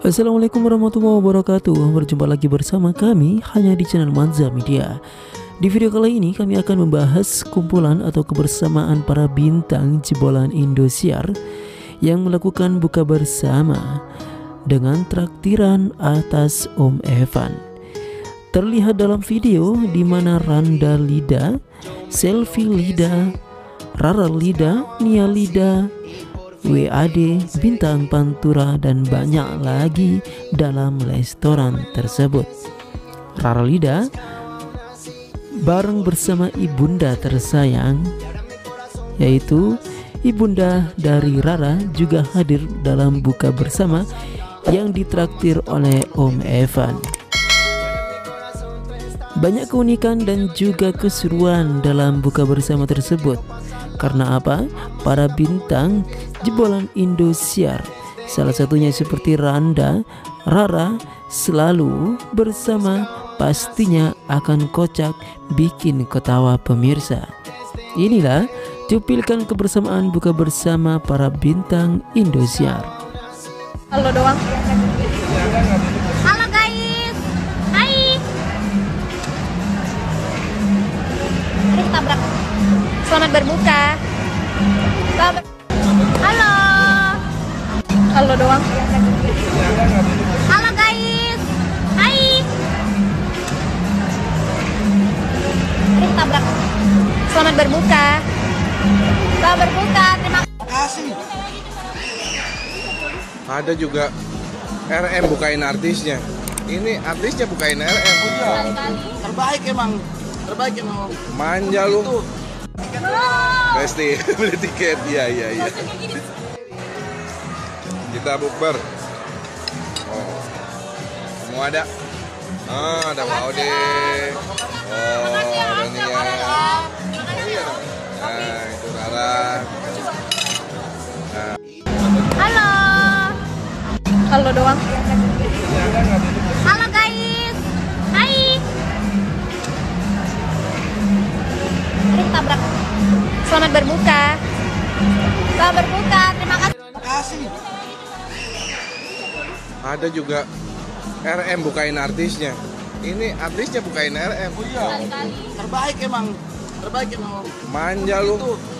Assalamualaikum warahmatullahi wabarakatuh. Berjumpa lagi bersama kami hanya di channel Manza Media. Di video kali ini kami akan membahas kumpulan atau kebersamaan para bintang jebolan Indosiar yang melakukan buka bersama dengan traktiran atas Om Evan. Terlihat dalam video di mana Randa Lida, Selfie Lida, Rara Lida, Nia Lida, WAD, Bintang Pantura, dan banyak lagi dalam restoran tersebut. Rara Lida bareng bersama ibunda tersayang, yaitu ibunda dari Rara, juga hadir dalam buka bersama yang ditraktir oleh Om Evan. Banyak keunikan dan juga keseruan dalam buka bersama tersebut. Karena apa? Para bintang jebolan Indosiar, salah satunya seperti Randa, Rara, selalu bersama, pastinya akan kocak bikin ketawa pemirsa. Inilah cuplikan kebersamaan buka bersama para bintang Indosiar. Halo doang. Halo guys. Hai. Aduh, tabrak. Selamat berbuka. Halo. Halo doang. Halo guys. Hai. Aduh, tabrak. Selamat berbuka. Selamat berbuka. Terima kasih. Ada juga RM bukain artisnya. Ini artisnya bukain RM. Terbaik emang. Manja lu. Pasti beli tiket. Iya. Kita bukber. Oh. Semua ada. Ada Pak Ode. Ada Nia. Nah, itu Rara. Nah. Halo. Halo doang. Halo guys. Hai. Aduh, tabrak. Selamat berbuka. Selamat berbuka. Terima kasih. Ada juga RM bukain artisnya. Ini artisnya bukain RM. Terbaik emang. Manja lu.